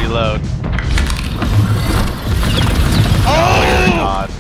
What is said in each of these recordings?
reload. Oh! Dear God.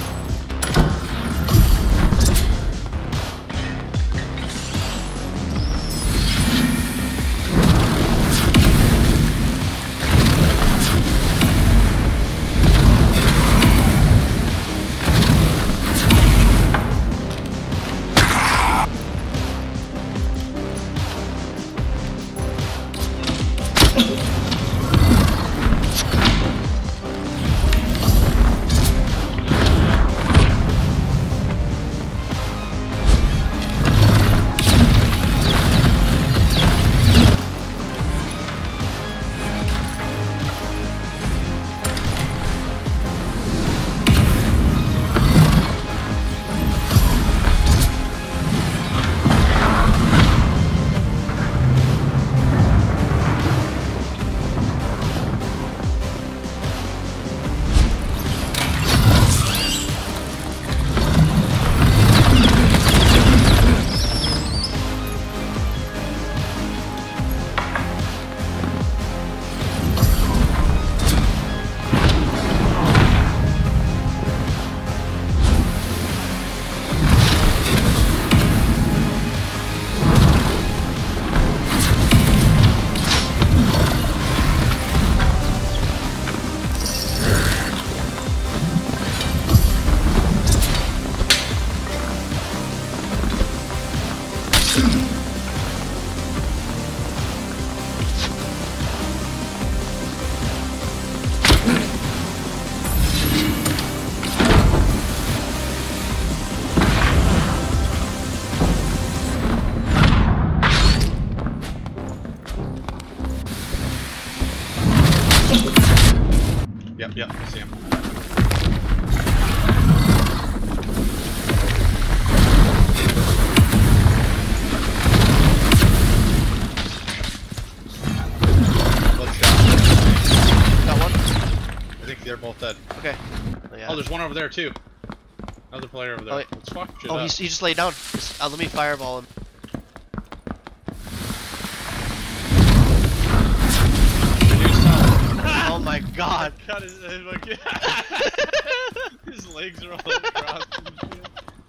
Yep, I see him. Let's go. Got one? I think they're both dead. Okay. Yeah. Oh, there's one over there too. Another player over there. Oh, wait. Let's fuck shit Oh, up. he just laid down. Just, let me fireball him. Oh my god. Cut his his legs are all across and shit.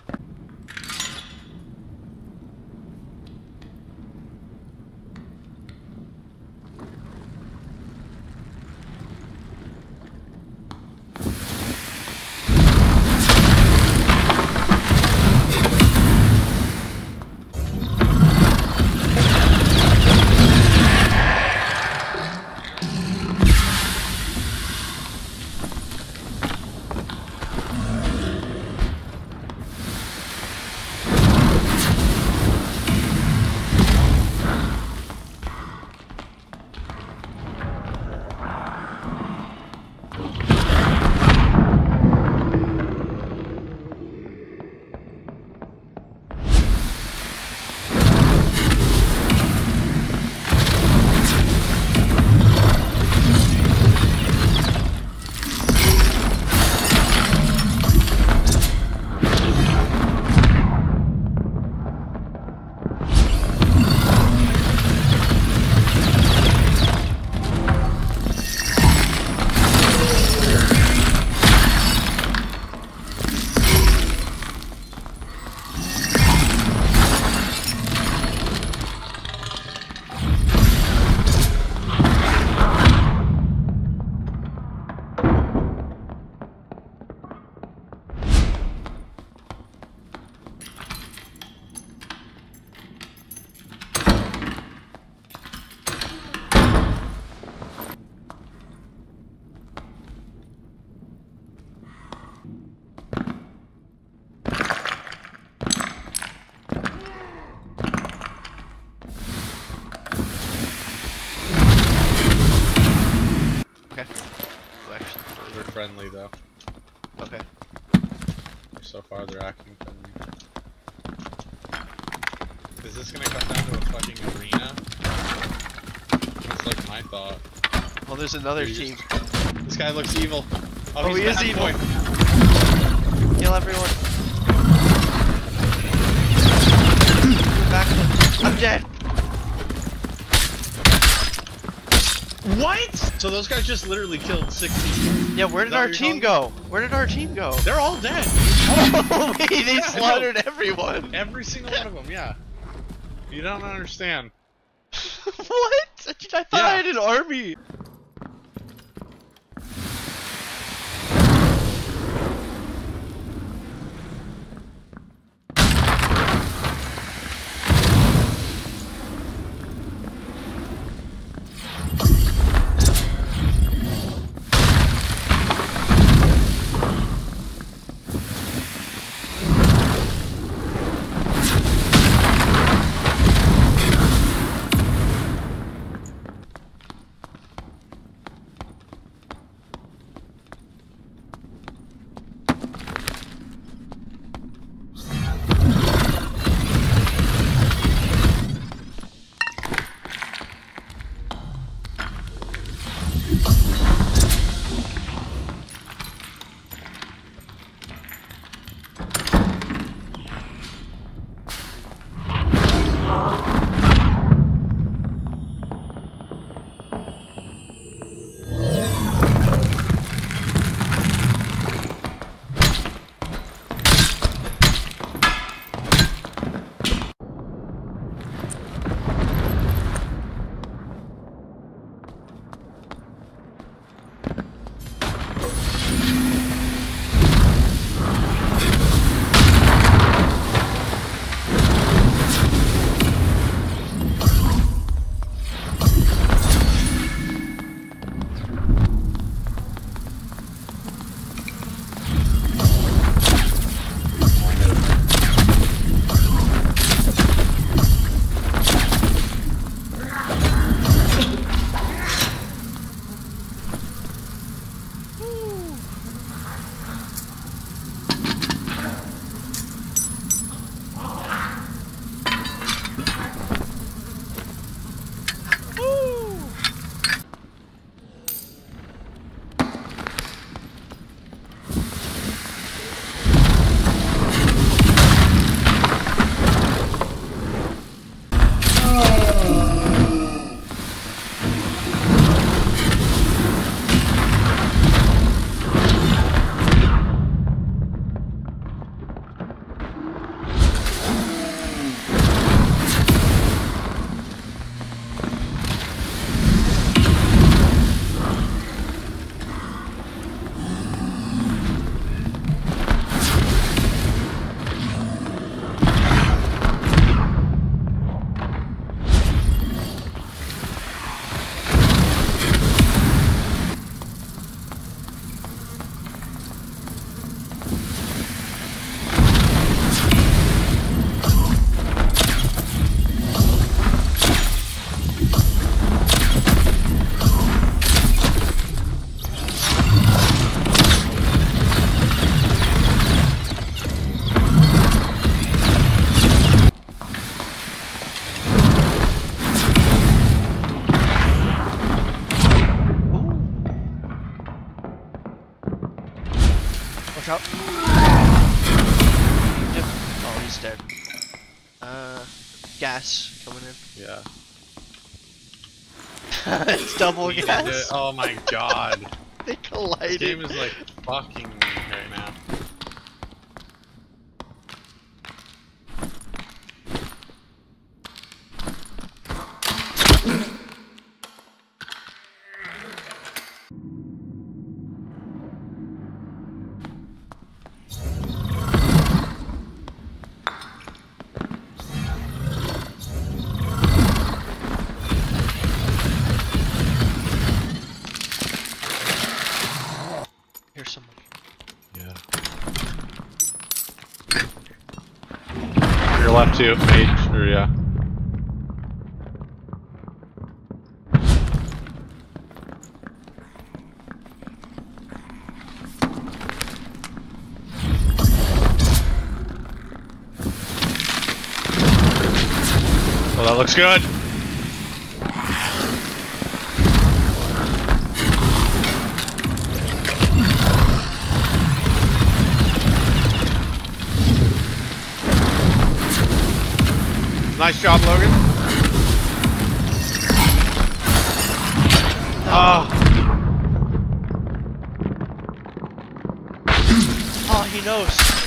They're friendly though. Okay. So far they're acting friendly. Is this gonna come down to a fucking arena? That's like my thought. Well, there's another team. This guy looks evil. Oh, he is evil. Point. Kill everyone. Back. I'm dead. What? So those guys just literally killed 60. Yeah, where did our team go? Where did our team go? They're all dead. Oh, wait, they Yeah, slaughtered everyone. Every single one of them, yeah. You don't understand. What? I thought I had an army. Watch out. Yep. Oh, he's dead. Gas coming in. Yeah. It's double gas. Oh my god. They collided. This game is like fucking me right now. Here's someone. Yeah. Your left too, mage, or yeah. Well, that looks good. Nice job, Logan. Oh. Oh, he knows.